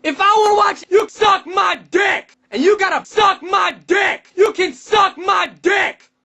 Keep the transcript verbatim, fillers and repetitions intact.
If I wanna watch you suck my dick, and you gotta suck my dick, you can suck my dick!